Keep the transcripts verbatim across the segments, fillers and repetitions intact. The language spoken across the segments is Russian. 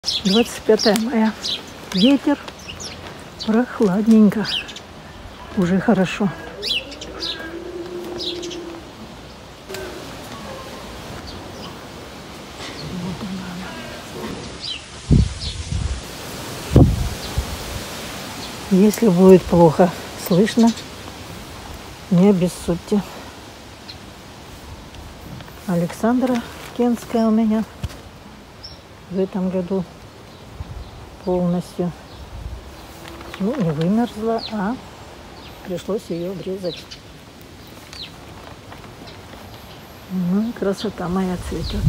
двадцать пятое мая. Ветер, прохладненько. Уже хорошо. Вот она. Если будет плохо слышно, не обессудьте. Александра Кенская у меня в этом году полностью, ну, не вымерзла, а пришлось ее обрезать. Ну, красота моя цветет.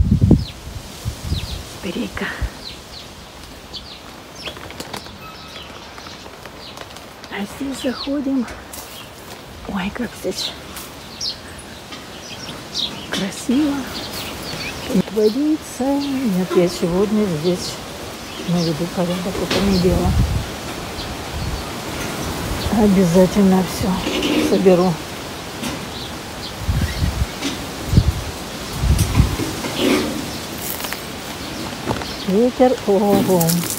Спирейка. А здесь заходим. Ой, как здесь красиво. Тут водится. Нет, я сегодня здесь наведу порядок, это не дело. Обязательно все соберу. Ветер, ого.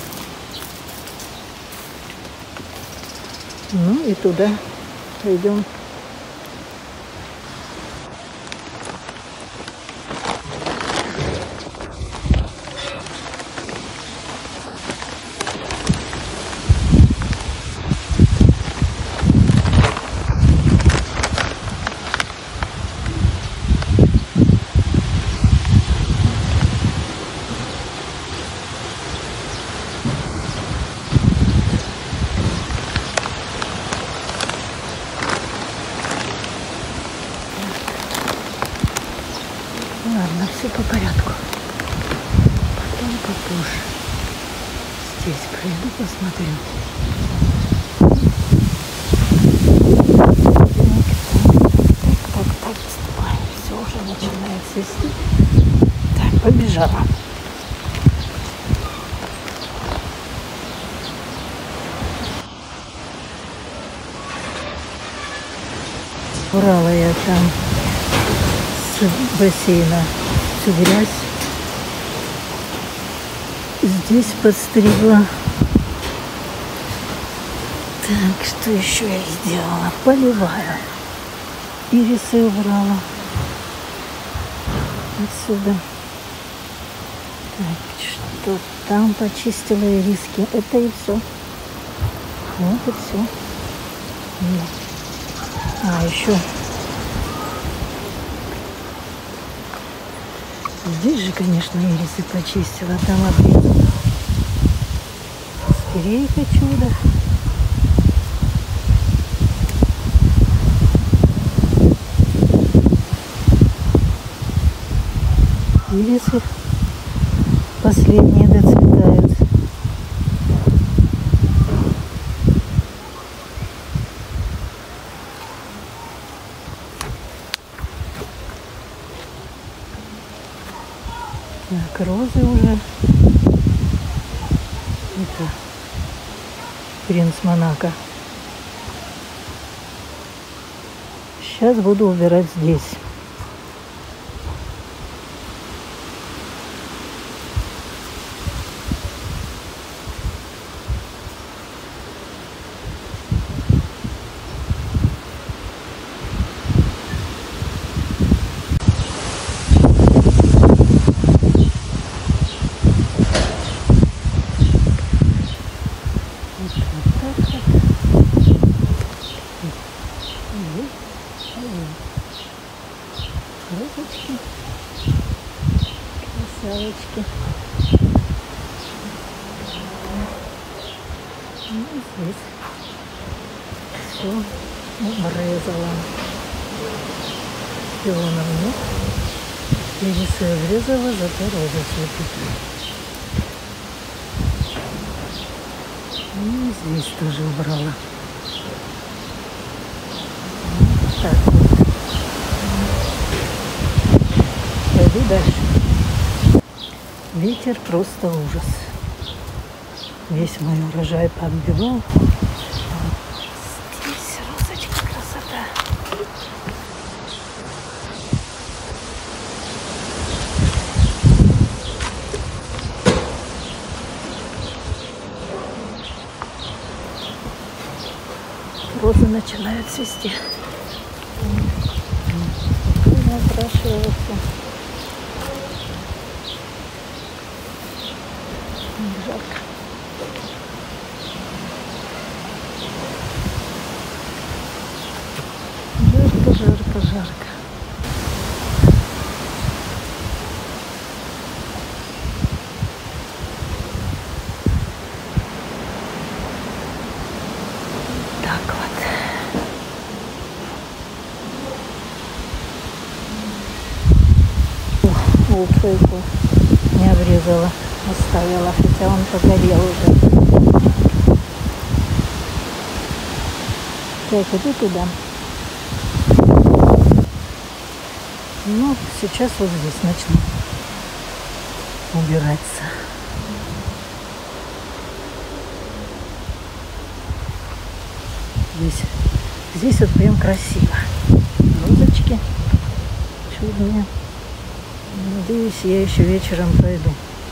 Ну и туда пойдем. Ладно, все по порядку. Потом попозже. Здесь пройду, посмотрю. Так, так, так, так. Все уже начинает свести. Так, побежала. Убрала я там с бассейна всю грязь. Здесь подстригла. Так, что еще я сделала? Поливаю. Ирисы убрала. Отсюда. Так, что там почистила ириски. Это и все. Вот и все. А, еще здесь же, конечно, ирисы почистила. Там обрезала. Спирейка чудо. Ирисы последние доцветают. Так, розы уже. Это принц Монако. Сейчас буду убирать здесь. Розочки, красавочки. Ну, здесь все обрезала. Пионов нет. Ирисы обрезала, зато розы цветут. Ну, здесь тоже убрала. Вот так вот. Пойду дальше. Ветер просто ужас. Весь мой урожай подбивал. Здесь розочка, красота. розы начинают цвести. Спокойно окрашиваются. Жарко. Жарко, жарко, жарко. Так вот. О, фейку не обрезала, оставила, хотя он погорел уже. Так, иди туда. Ну, сейчас вот здесь начну убираться. Здесь, здесь вот прям красиво. Розочки чудные. Надеюсь, я еще вечером пойду.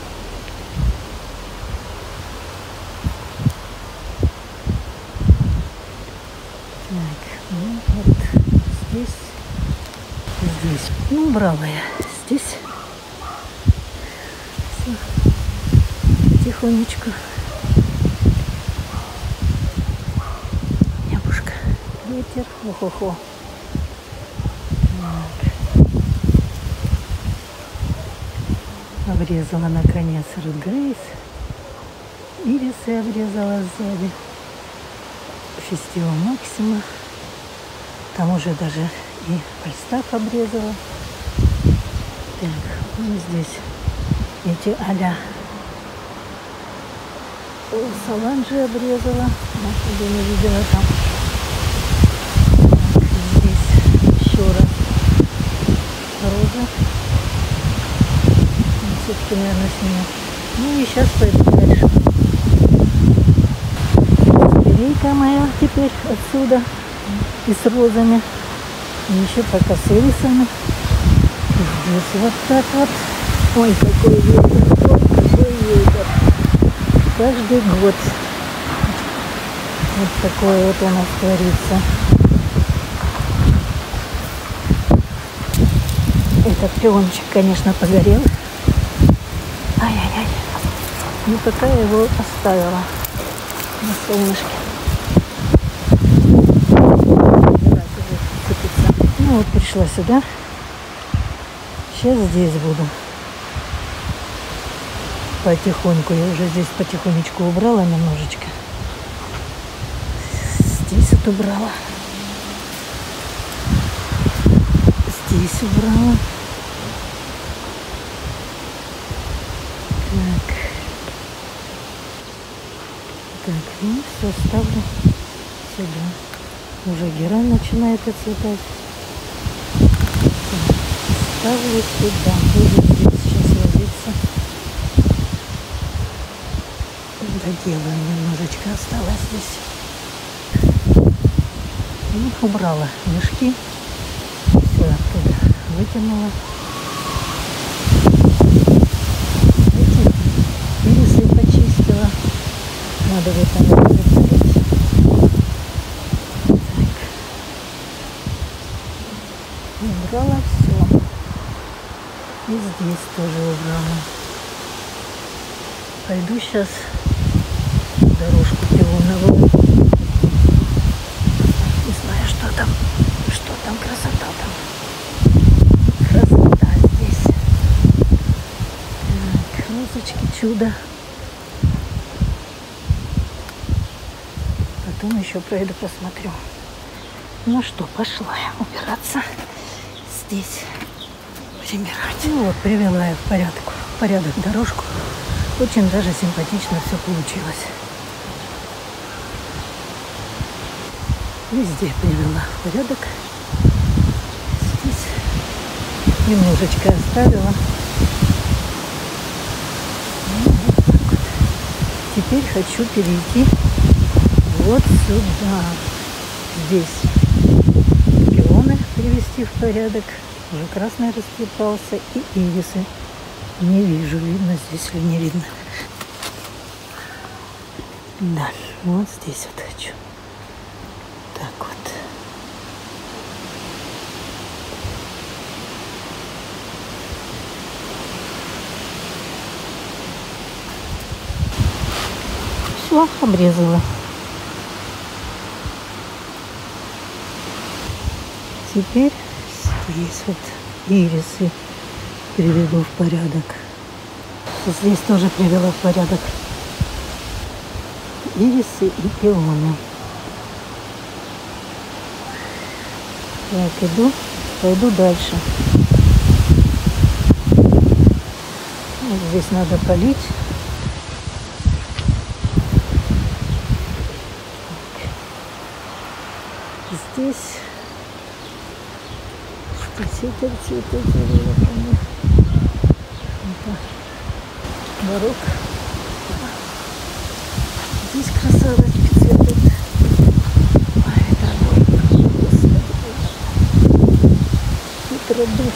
Так, ну вот здесь, здесь. Ну, убрала я здесь. Все. Тихонечко. Небушка. Ветер. Охо-хо. Так. Обрезала наконец Red Grace. Ирисы обрезала сзади. Фестива Максима. Там уже даже и Фальстаф обрезала. Так, вот здесь эти а-ля Саланжи обрезала. Я не видела там. Так, здесь еще раз роза. Все-таки, наверное, сниму. Ну и сейчас пойду дальше. Скамейка моя теперь отсюда. И с розами. И еще пока с ирисами. И здесь вот так вот. Ой, какой ветер. Ой, какой ветер. Каждый год. Вот такое вот у нас творится. Этот пиончик, конечно, погорел. Ай-яй-яй. Ну, пока я его оставила на солнышке. Ну, вот пришла сюда. Сейчас здесь буду. Потихоньку. Я уже здесь потихонечку убрала немножечко. Здесь вот убрала. Здесь убрала. Так. Так, ну все, ставлю сюда. Уже герань начинает отцветать. Ставлю сюда. Буду здесь сейчас возиться. Доделаю немножечко. Осталось здесь. Ну, убрала мешки. Все оттуда вытянула. Надо вот там выпалить. Так. Убрала все. И здесь тоже убрала. Пойду сейчас дорожку пионовую. Не знаю, что там. Что там, красота там. Красота здесь. Так, розочки, чудо. Потом еще пройду, посмотрю. Ну что, пошла я убираться здесь, прибирать. Ну вот, привела я в порядок, в порядок дорожку. Очень даже симпатично все получилось. Везде привела в порядок. Здесь немножечко оставила. Ну, вот так вот. Теперь хочу перейти вот сюда. Здесь пионы привести в порядок. Уже красный расцветался. И ирисы. Не вижу, видно здесь или не видно. Да, вот здесь вот хочу. так вот. Все, обрезала. Теперь здесь вот ирисы приведу в порядок. Здесь тоже привела в порядок ирисы и пионы. Так, иду, пойду дальше. Вот здесь надо полить. Так. Здесь здесь это цветы деревья. Это барок. Здесь красавочки цветут. Ой, дорогой, господи. Тут родов.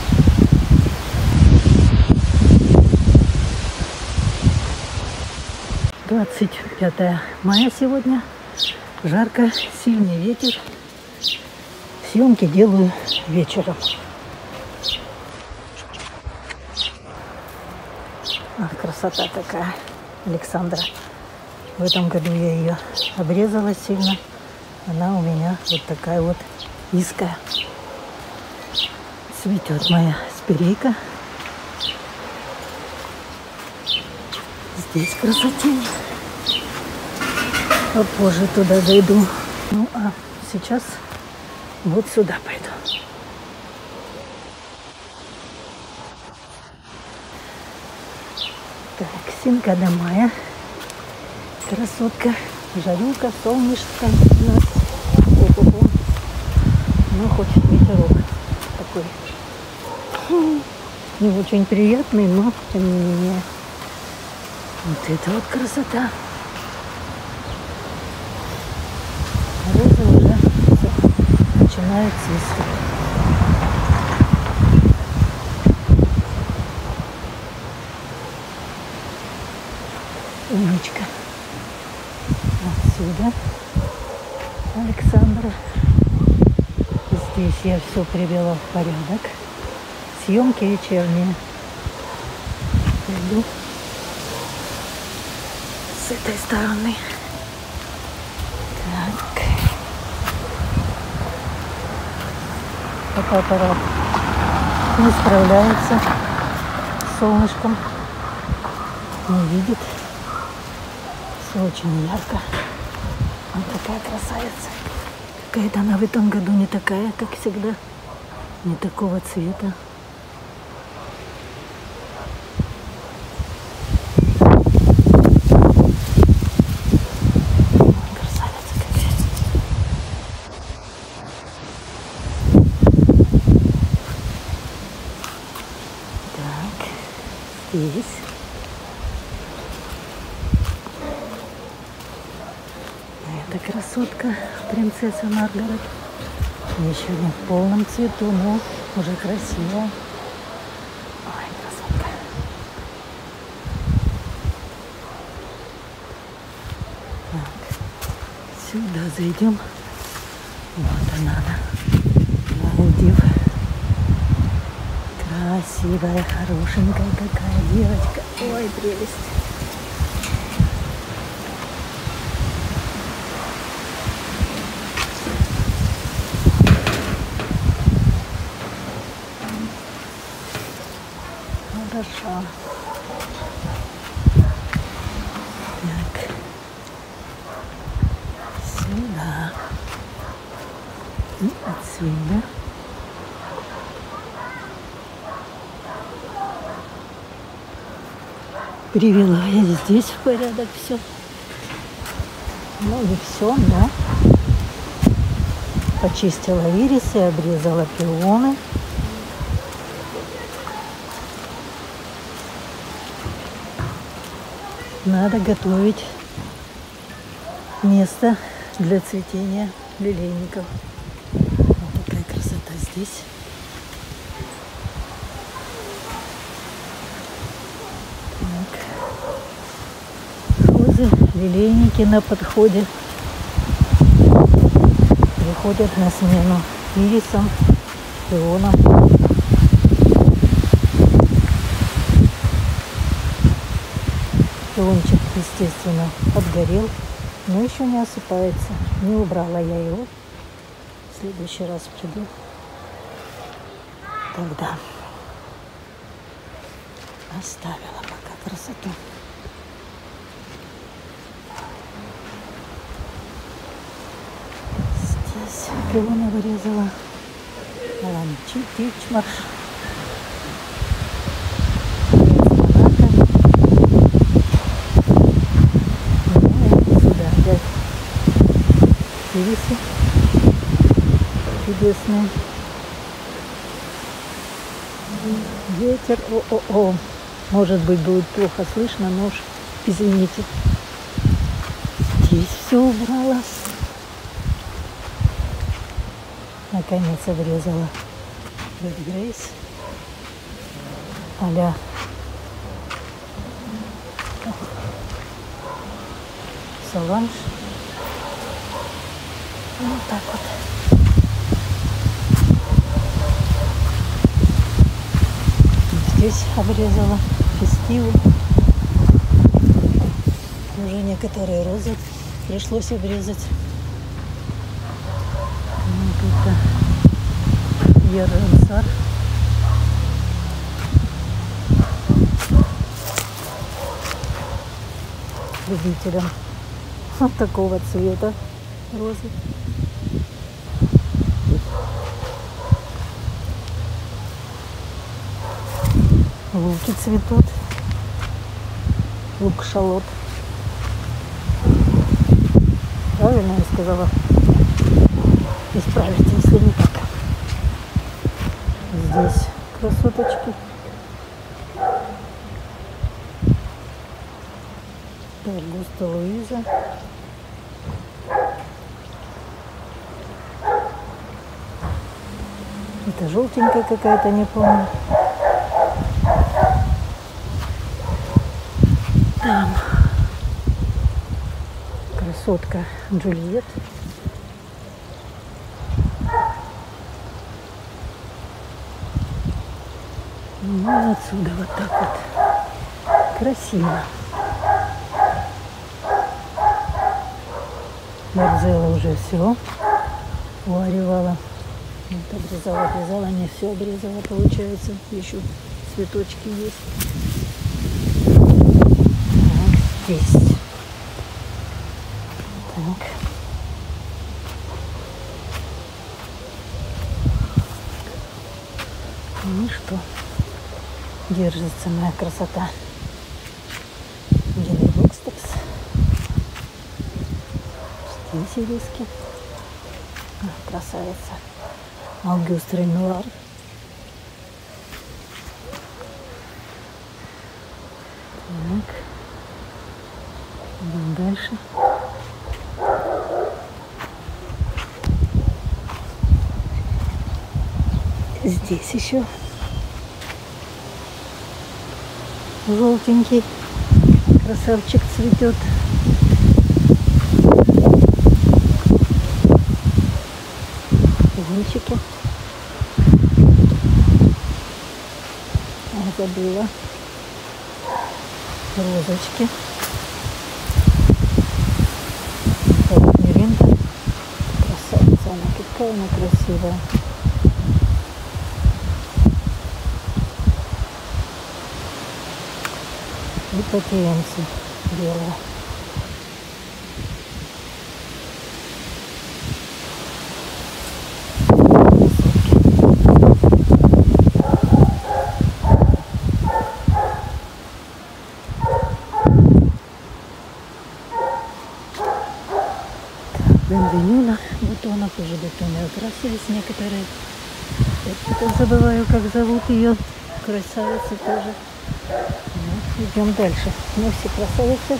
двадцать пятое мая сегодня. Жарко, сильный ветер. Съемки делаю вечером. Ах, красота такая, Александра. В этом году я ее обрезала сильно. Она у меня вот такая вот низкая. Цветет моя спирейка. Здесь красотень. Попозже туда зайду. Ну а сейчас вот сюда пойду. Так, Синка де Майо. Красотка. Жарюка, солнышко у нас. О-о-о. Ну, хоть ветерок такой. Не очень приятный, но тем не менее. Вот это вот красота. Роза уже начинает цвести. Умничка. Отсюда Александра. Здесь я все привела в порядок. Съемки вечерние. Пойду с этой стороны. Так. Фотоаппарат не справляется с солнышком. Не видит. Все очень ярко. Вот такая красавица. Какая-то она в этом году не такая, как всегда. Не такого цвета. Красавица какая. Так, здесь. Это красотка, принцесса Маргарет. Еще не в полном цвету, но уже красивая. Ой, красотка. Так, сюда зайдем. Вот она, Малдив. Красивая, хорошенькая какая девочка. Ой, прелесть. Хорошо. Так. Сюда. И отсюда. Привела я здесь в порядок все. Ну и все, да. Почистила ирисы, обрезала пионы. Надо готовить место для цветения лилейников. Вот такая красота здесь. Так. Розы, лилейники на подходе. приходят на смену ирисам, пионам. Пиончик, естественно, подгорел, но еще не осыпается. Не убрала я его. В следующий раз приду. Тогда оставила пока красоту. Здесь пионы вырезала. Тичмарш. Ирисы чудесные. Ветер, о-о-о. Может быть, будет плохо слышно, но уж извините. Здесь все убрала. Наконец обрезала Red Grace а-ля Соланж. Вот так вот. Здесь обрезала фестиву. Уже некоторые розы пришлось обрезать. Вот это Ерансар. Любителям вот такого цвета розы. Луки цветут. Лук-шалот. Правильно я сказала? Исправите, если не так. Здесь красоточки. Августа Луиза. Это желтенькая какая-то, не помню. Там красотка Джульет. Ну и отсюда вот так вот. Красиво. Борзела уже все уоревала. Вот обрезала, обрезала, не все обрезала, получается. Еще цветочки есть. Так, здесь. Так. Ну что, держится моя красота. Генри Бокстерс. Здесь ириски. А, красавица. Аугюст Ренуар. Так. Идем дальше. Здесь еще желтенький красавчик цветет. Венчики. А, забыла. Розочки. Вот Миринда. Красавица она, какая она красивая. И патиенцы белые. Бенвенюна бутонов, уже бутоны окрасились некоторые. Я забываю, как зовут ее. Красавица тоже. Ну, идем дальше. Ну, все красавицы.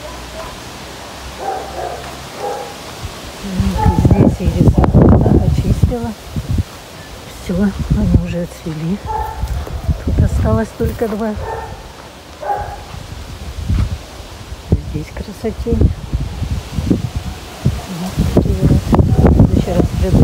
Здесь ирис очистила. Все, они уже отцвели. Тут осталось только два. Здесь красотень. Вот такие вот. В следующий раз приду.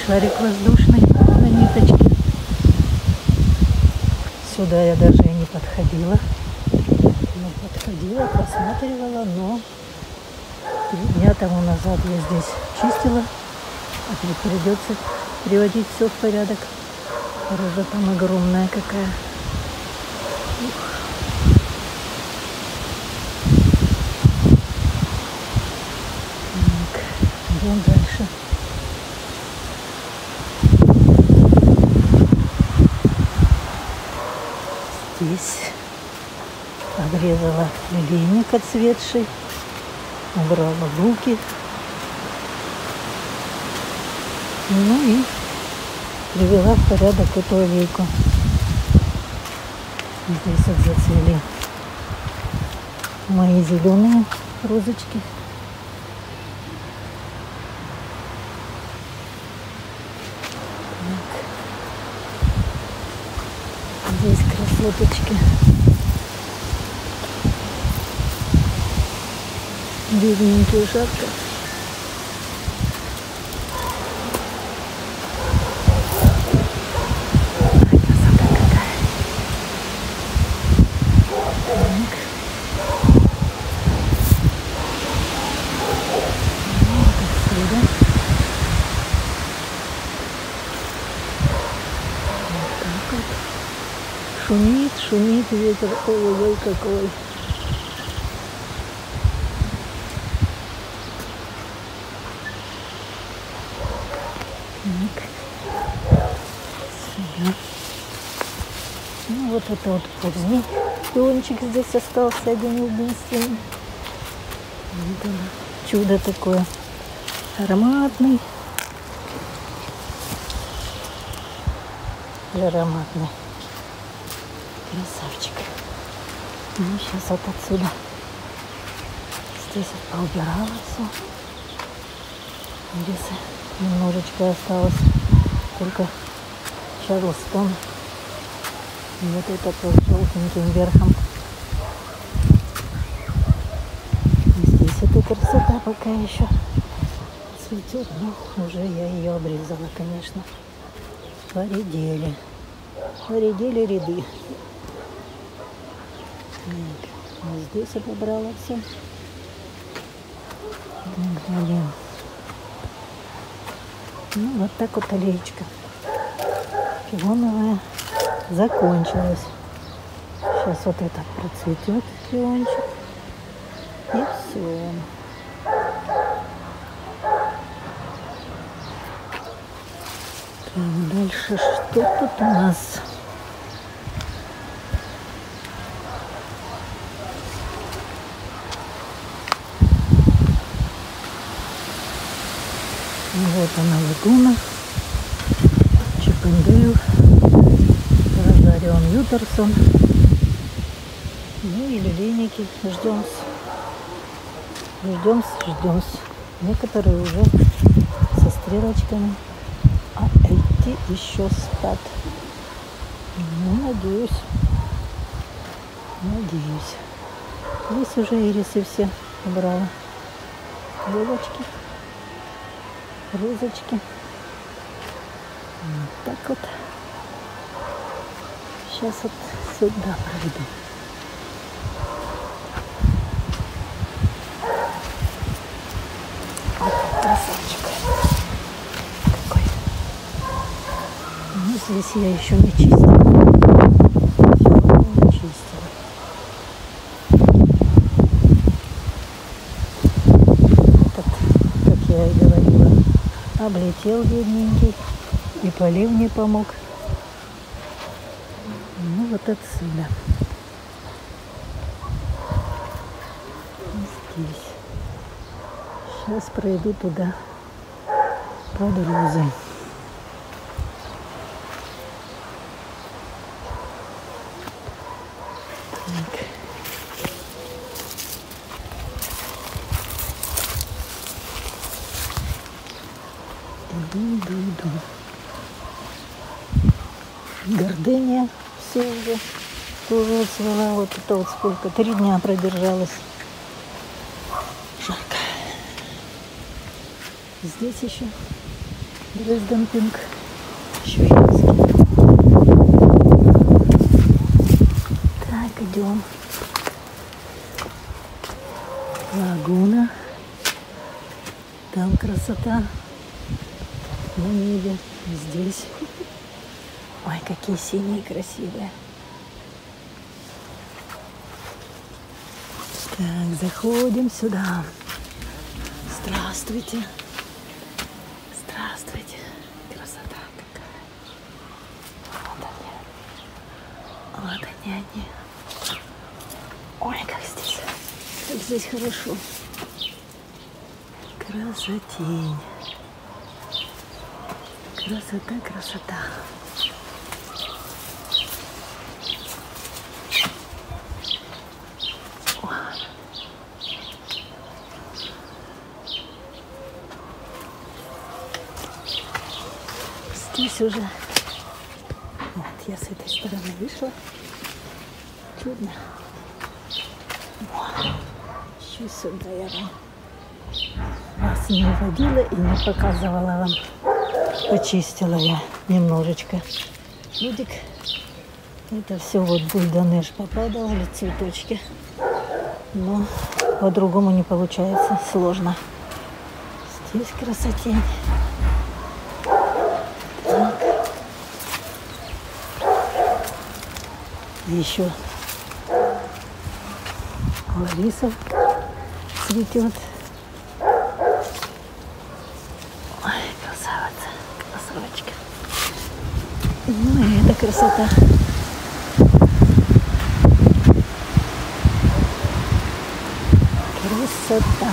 шарик воздушный на ниточке. Сюда я даже и не подходила. Ну, подходила, просматривала, но три дня тому назад я здесь чистила. Опять придется приводить все в порядок. Роза там огромная какая. Ух. Так, идем дальше. Здесь обрезала лилейник отцветший, убрала луки. Ну и привела в порядок эту аллейку. Здесь вот зацвели мои зеленые розочки. Так. Здесь красоточки. Бедненькие, жарко. Шумит, шумит ветер, ой-ой-ой, какой. Так. Сюда. Ну вот это вот поздний пиончик здесь остался один единственный. Вот оно. Чудо такое. Ароматный. Ароматный. Красавчик. Ну, сейчас вот отсюда. Здесь вот поубирала все. Здесь немножечко осталось. Только Чарльстон. И вот это вот желтеньким верхом. И здесь эта красота пока еще цветет. Но уже я ее обрезала, конечно. Поредели. Поредели ряды. Так, вот здесь я побрала все. Так, далее. Ну, вот так вот аллеечка пионовая закончилась. Сейчас вот этот процветет пиончик. И все. Так, дальше что тут у нас? Вот она, лагуна, Чиппендейл, Розарион Ютерсон. Ну и лилейники. Ждем-с. Ждем-с, ждем-с. Некоторые уже со стрелочками, а эти еще спят. Ну, надеюсь. Надеюсь. Здесь уже ирисы все убрала. Лилочки. Розочки. Вот так вот. Сейчас вот сюда проведу. Вот красавчик. Какой. Ну, здесь я еще не чистила. Все не чистила. Этот, как я и говорила, облетел бедненький, и полив не помог. Ну вот отсюда. Здесь. Сейчас пройду туда под розы. Так. Иду, иду, иду. Гордыня все уже тоже отцвела. Вот это вот сколько. Три дня продержалась. Жарко. Здесь еще Dresden Pink. Шведский. Так, идем. Лагуна. Там красота на небе. Здесь. Ой, какие синие красивые. Так, заходим сюда. Здравствуйте. Здравствуйте. Красота какая. Вот они. Вот они, они. Ой, как здесь. Как здесь хорошо. Красотень. Красота, красота. Здесь уже, вот я с этой стороны вышла, чудно. Вот. Еще сюда я вам вас не водила и не показывала вам. Почистила я немножечко будик. Это все вот бульдонеж попадал, цветочки. Но по-другому не получается, сложно. Здесь красотень. Еще ларисов цветет. Ой, красавица, красавочка. Ну и эта красота. Красота.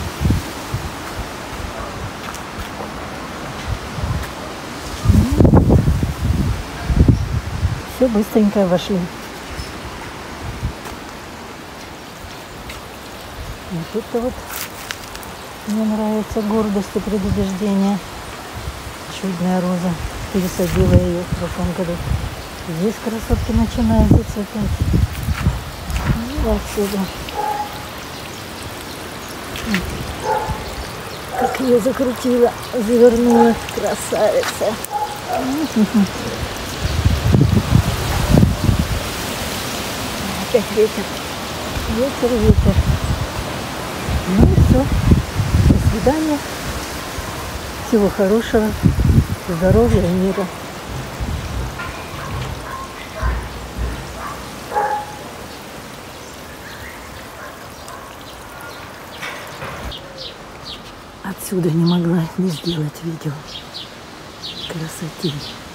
Все быстренько вошли. И тут-то вот мне нравится гордость и предубеждение. Чудная роза. Пересадила ее в прошлом году. Здесь красотки начинают зацветать. Ну, отсюда. Как ее закрутила, завернула. Красавица. Опять ветер. Ветер, ветер. Ну и все. До свидания. Всего хорошего. Здоровья и мира. Отсюда не могла не сделать видео. Красоты.